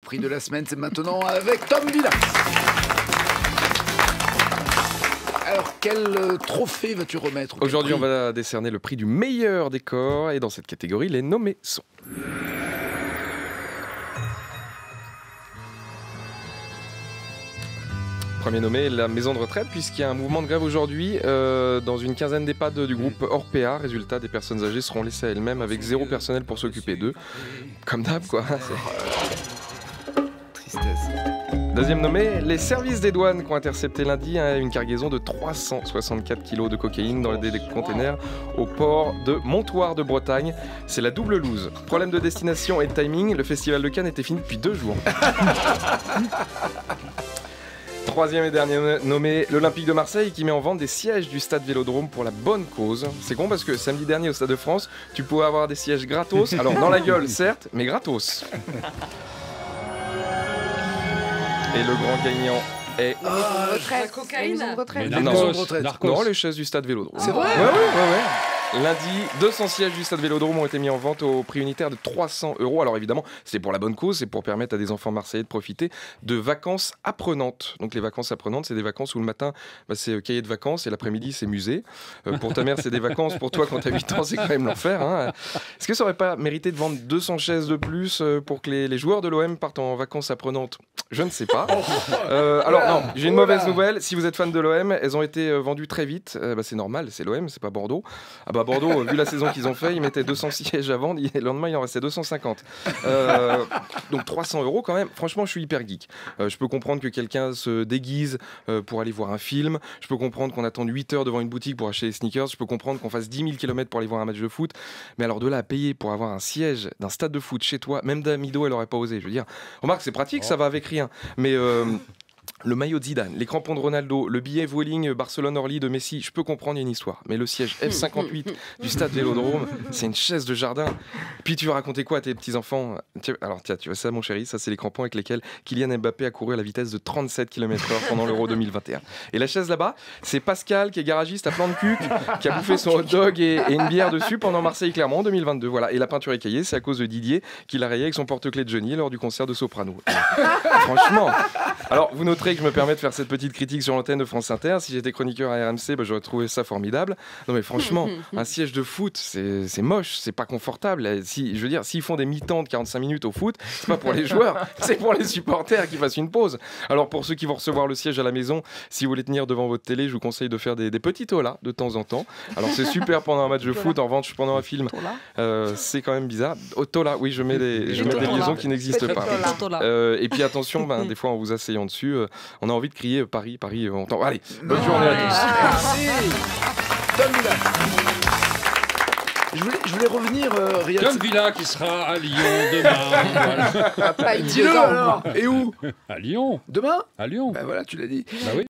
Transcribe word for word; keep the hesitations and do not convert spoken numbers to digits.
prix de la semaine, c'est maintenant avec Tom Villa. Alors, quel trophée vas-tu remettre? Aujourd'hui, on va décerner le prix du meilleur décor. Et dans cette catégorie, les nommés sont... Premier nommé, la maison de retraite, puisqu'il y a un mouvement de grève aujourd'hui euh, dans une quinzaine d'EHPAD du groupe Orpea. Résultat, des personnes âgées seront laissées à elles-mêmes avec zéro personnel pour s'occuper d'eux. Comme d'hab, quoi. Tristesse. Deuxième nommé, les services des douanes qui ont intercepté lundi hein, une cargaison de trois cent soixante-quatre kilos de cocaïne dans des containers au port de Montoire de Bretagne. C'est la double loose. Problème de destination et de timing, le festival de Cannes était fini depuis deux jours. Troisième et dernier nommé, l'Olympique de Marseille qui met en vente des sièges du stade Vélodrome pour la bonne cause. C'est con parce que samedi dernier au Stade de France, tu pouvais avoir des sièges gratos. Alors dans la gueule certes, mais gratos. Et le grand gagnant est... Ah, retraite, cocaïne, retraite. Non, Narcos, retraite. non, les chaises du stade Vélodrome. C'est vrai? Ouais, ouais, ouais, ouais. Lundi, deux cents sièges du stade Vélodrome ont été mis en vente au prix unitaire de trois cents euros. Alors évidemment, c'est pour la bonne cause, c'est pour permettre à des enfants marseillais de profiter de vacances apprenantes. Donc les vacances apprenantes, c'est des vacances où le matin, bah, c'est cahier de vacances et l'après-midi, c'est musée. Euh, pour ta mère, c'est des vacances. Pour toi, quand t'as huit ans, c'est quand même l'enfer. Hein. Est-ce que ça aurait pas mérité de vendre deux cents chaises de plus euh, pour que les, les joueurs de l'O M partent en vacances apprenantes? Je ne sais pas. Euh, alors non, j'ai une mauvaise nouvelle. Si vous êtes fan de l'O M, elles ont été vendues très vite. Euh, bah, c'est normal, c'est l'O M, c'est pas Bordeaux. Ah bah Bordeaux, vu la saison qu'ils ont fait, ils mettaient deux cents sièges à vendre et le lendemain il en restait deux cent cinquante. Euh, donc trois cents euros quand même. Franchement, je suis hyper geek. Euh, je peux comprendre que quelqu'un se déguise euh, pour aller voir un film. Je peux comprendre qu'on attende huit heures devant une boutique pour acheter des sneakers. Je peux comprendre qu'on fasse dix mille kilomètres pour aller voir un match de foot. Mais alors de là à payer pour avoir un siège d'un stade de foot chez toi, même Damido, elle aurait pas osé. Je veux dire, remarque, c'est pratique, ça va avec rien. Mais euh, le maillot de Zidane, les crampons de Ronaldo, le billet Vueling Barcelone-Orly de Messi, je peux comprendre, il y a une histoire. Mais le siège F cinquante-huit du stade Vélodrome, c'est une chaise de jardin. Puis tu vas raconter quoi à tes petits-enfants? Alors tiens, tu vois ça mon chéri, ça c'est les crampons avec lesquels Kylian Mbappé a couru à la vitesse de trente-sept kilomètres heure pendant l'Euro deux mille vingt et un. Et la chaise là-bas, c'est Pascal qui est garagiste à plan de cuc, qui a bouffé son hot dog et, et une bière dessus pendant Marseille-Clermont en deux mille vingt-deux. Voilà. Et la peinture écaillée, c'est à cause de Didier qui l'a rayé avec son porte-clés de Johnny lors du concert de Soprano. Franchement. Alors vous noterez que je me permets de faire cette petite critique sur l'antenne de France Inter. Si j'étais chroniqueur à R M C, bah, j'aurais trouvé ça formidable. Non mais franchement, un siège de foot, c'est, c'est moche, c'est pas confortable. Si, je veux dire, s'ils font des mi-temps de quarante-cinq minutes au foot, c'est pas pour les joueurs, c'est pour les supporters qui fassent une pause. Alors pour ceux qui vont recevoir le siège à la maison, si vous voulez tenir devant votre télé, je vous conseille de faire des, des petits tolas de temps en temps. Alors c'est super pendant un match de foot, en revanche pendant un film, euh, c'est quand même bizarre. Au tola, oui, je mets des, je mets des liaisons qui n'existent pas. Euh, et puis attention, ben, des fois en vous asseyant dessus, euh, on a envie de crier Paris, Paris, euh, on entend. Allez, bonne journée à tous. Merci. Tom Villa. Je voulais, je voulais revenir, euh, Riyad. Tom Villa qui sera à Lyon demain. Voilà. Dis-le alors. Et où? À Lyon. Demain? À Lyon. Ben voilà, tu l'as dit. Bah oui.